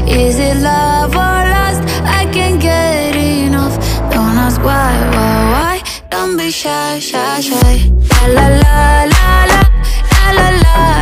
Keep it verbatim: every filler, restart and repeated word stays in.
Is it love or lust? I can't get enough. Don't ask why, why, why. Don't be shy, shy, shy.